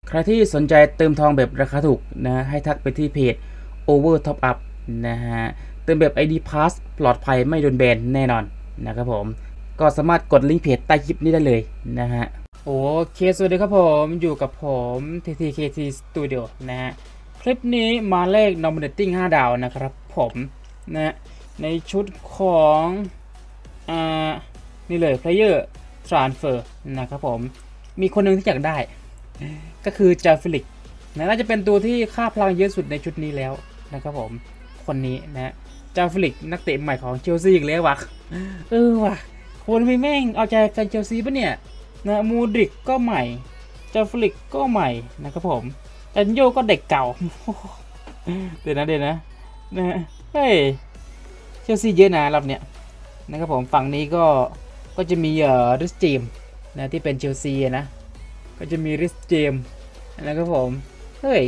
ใครที่สนใจเติมทองแบบราคาถูกนะให้ทักไปที่เพจ Over Top Up นะฮะเติมแบบ ID Pass ปลอดภัยไม่โดนแบนแน่นอนนะครับผมก็สามารถกดลิงก์เพจใต้คลิปนี้ได้เลยนะฮะโอเคสวัสดีครับผมอยู่กับผม TTKT Studio นะฮะคลิปนี้มาเลข Nominating 5 ดาวนะครับผมนะในชุดของอ่านี่เลย Player Transfer นะครับผมมีคนหนึ่งที่อยากได้ก็คือจาฟิลิกน่าจะเป็นตัวที่ค่าพลังเยอะสุดในชุดนี้แล้วนะครับผมคนนี้นะจาฟิลิกนักเตะใหม่ของเชลซีอีกแล้ววะว่ะคนไม่แม่งเอาใจแฟนเชลซีปะเนี่ยนะมูดริกก็ใหม่จาฟิลิกก็ใหม่นะครับผมจันโยก็เด็กเก่าเดี๋ยวนะเฮ้ยเชลซีเยอะนะรอบเนี้ยนะครับผมฝั่งนี้ก็จะมีริสเจมนะที่เป็นเชลซีนะก็จะมีริสเจมนะครับผมเฮ้ย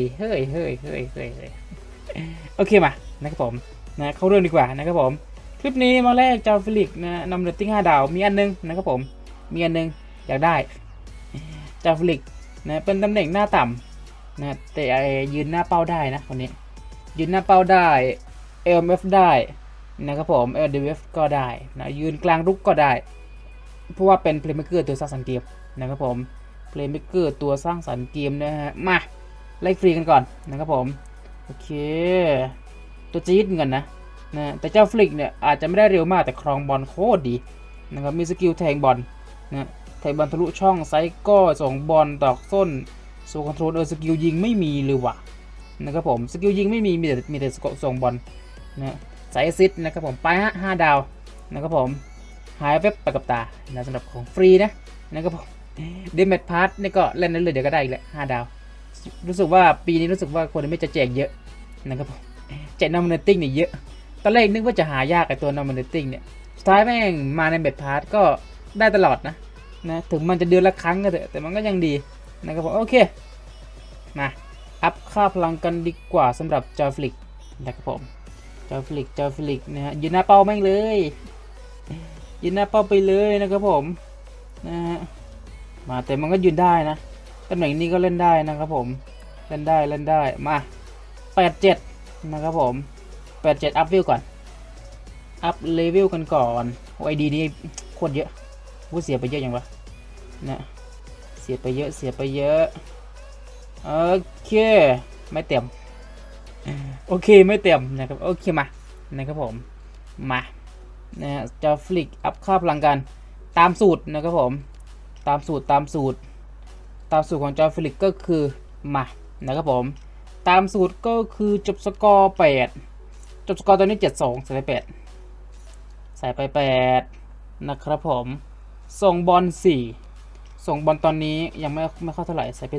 โอเคมานะครับผมนะเข้าเรื่องดีกว่านะครับผมคลิปนี้มาแรกจาฟิลิกนะนำเรตติ้ง5 ดาวมีอันนึงนะครับผมมีอันนึงอยากได้จาฟิลิกนะเป็นตำแหน่งหน้าต่ำนะแต่ยืนหน้าเป้าได้นะคนนี้ยืนหน้าเป้าได้ LMF ได้นะครับผม LDF ก็ได้นะยืนกลางรุกก็ได้เพราะว่าเป็นเพลย์เมคเกอร์ตัวสร้างสรรค์เกมนะครับผมเพลย์เมคเกอร์ตัวสร้างสรรค์เกมนะฮะมาไล่ฟรีกันก่อนนะครับผมโอเคตัวจี๊ดเหมือนกันนะแต่เจ้าฟลิกเนี่ยอาจจะไม่ได้เร็วมากแต่ครองบอลโคตรดีนะครับมีสกิลแทงบอลนะแทงบอลทะลุช่องไซก็ส่งบอลตอกส้นโซคอนโทรลสกิลยิงไม่มีเลยว่ะนะครับผมสกิลยิงไม่มีแต่ส่งบอลนะสายซิดนะครับผมไปฮะ5 ดาวนะครับผมหายเว็บไปกับตานะสำหรับของฟรีนะครับผมเดมเมทพาร์ทนี่ก็เล่นได้เลยเดี๋ยวก็ได้อีกแหละ5 ดาวรู้สึกว่าปีนี้รู้สึกว่าคนไม่จะแจกเยอะนะครับผมแจกนอมิเนติ้งเนี่ยเยอะตอนแรกนึกว่าจะหายากไอตัวนอมิเนติ้งเนี่ยสุดท้ายแม่งมาในเมทพาร์ทก็ได้ตลอดนะถึงมันจะเดือนละครั้งก็เถอะแต่มันก็ยังดีนะครับผมโอเคมาอัพค่าพลังกันดีกว่าสำหรับจอฟลิกนะครับผมจอฟลิกนะฮะยืนหน้าเป้าแม่งเลยยืนหน้าเป้าไปเลยนะครับผมนะฮะมาแต่มันก็ยืนได้นะตำแหน่งนี้ก็เล่นได้นะครับผมเล่นได้มา87นะครับผม87อัพวิวก่อนอัพเลเวลกันก่อนโอ้ยดีนี่โคตรเยอะเสียไปเยอะยังวะนะเสียไปเยอะโอเคไม่เต็มโอเคไม่เต็มนะครับโอเคมานะครับผมมานะจะฟลิกอัพค่าพลังกันตามสูตรนะครับผมตามสูตรของจอฟลิกก็คือมานะครับผมตามสูตรก็คือจบสกอร์8จบสกอร์ตอนนี้72ใส่ไป8นะครับผมส่งบอล4ส่งบอลตอนนี้ยังไม่เข้าเท่าไหร่ใส่ไป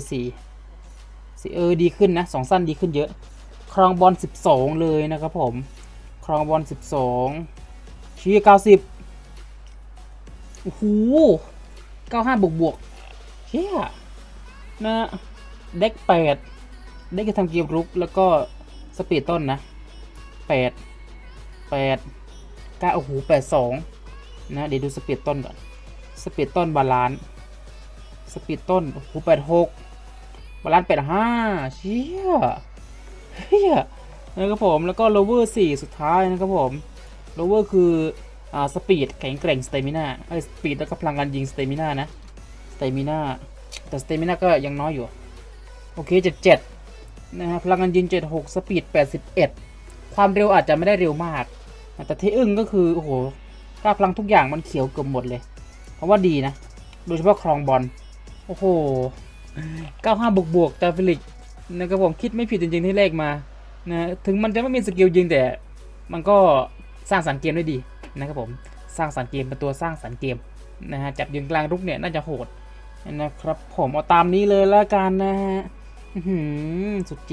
4ดีขึ้นนะ2สั้นดีขึ้นเยอะครองบอล12เลยนะครับผมครองบอล12ชี้90โอ้โห95บวกเฮียนะเด็ก8ได้จะทำเกมรุกแล้วก็สปีดต้นนะ8 9โอ้โห82นะเดี๋ยวดูสปีดต้นก่อนสปีดต้นบาลานซ์สปีดต้นโอ้โห86บาลานซ์85เชี่ยนะครับผมแล้วก็โลเวอร์4สุดท้ายนะครับผมโลเวอร์คือสปีดแข็งแกร่งสเตมิน่าสปีดแล้วก็พลังการยิงสเตมิน่านะสเตมิน่าแต่สเตมิน่าก็ยังน้อยอยู่โอเค77นะฮะพลังการยิง76สปีด81ความเร็วอาจจะไม่ได้เร็วมากแต่ที่อึ้งก็คือโอ้โหค่าพลังทุกอย่างมันเขียวเกือบหมดเลยเพราะว่าดีนะโดยเฉพาะครองบอลโอ้โห95บวกจาฟิลิกนะครับผมคิดไม่ผิดจริงๆที่เลขมานะถึงมันจะไม่มีสกิลยิงแต่มันก็สร้างสรรค์เกมได้ดีนะครับผมสร้างสรรค์เกมเป็นตัวสร้างสรรค์เกมนะฮะจับยืนกลางรุกเนี่ยน่าจะโหดนะครับผมเอาตามนี้เลยละกันนะฮะสุดจ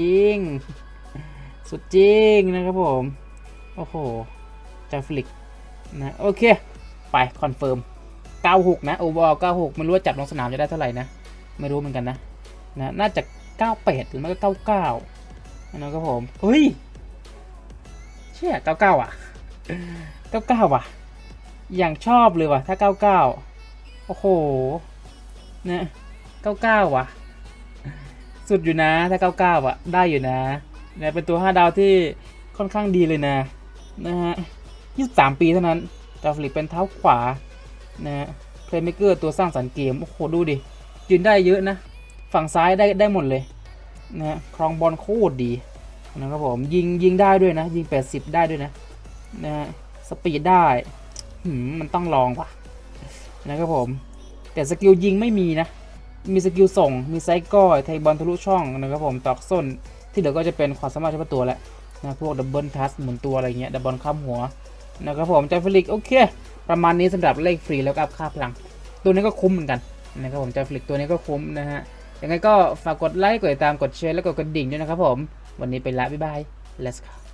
ริงนะครับผมโอ้โหจาฟิลิกนะโอเคไปคอนเฟิร์ม96นะโอเวอร์96ไม่รู้ว่าจับลงสนามจะได้เท่าไหร่นะไม่รู้เหมือนกันนะน่าจะ98หรือไม่ก็99นะครับผมเฮ้ยเชี่ย99อ่ะ99ว่ะอย่างชอบเลยว่ะถ้า99โอ้โหนะ99ว่ะสุดอยู่นะถ้า99อ่ะได้อยู่นะเป็นตัว5ดาวที่ค่อนข้างดีเลยนะฮะ23 ปีเท่านั้นจาฟิลิกเป็นเท้าขวานะฮะเพลย์เมเกอร์ตัวสร้างสรรค์เกมโอ้โหดูดิยืนได้เยอะนะฝั่งซ้ายได้หมดเลยนะฮะครองบอลโคตรดีนะครับผมยิงได้ด้วยนะยิง80ได้ด้วยนะฮะสปีดได้มันต้องลองว่ะนะครับผมแต่สกิลยิงไม่มีนะมีสกิลส่งมีไซก้อยไทบอลทะลุช่องนะครับผมตอกส้นที่เหลือก็จะเป็นความสามารถเฉพาะตัวแหละนะพวกดับเบิลทัสหมุนตัวอะไรเงี้ยดับบอลข้ามหัวนะครับผมจาฟิลิกโอเคประมาณนี้สำหรับเลขฟรีแล้วก็อัพค่าพลังตัวนี้ก็คุ้มเหมือนกันนะครับผมจาฟิลิกตัวนี้ก็คุ้มนะฮะยังไงก็ฝากกดไลค์กดติดตามกดแชร์แล้วก็กดกระดิ่งด้วยนะครับผมวันนี้ไปละบ๊ายบาย let's go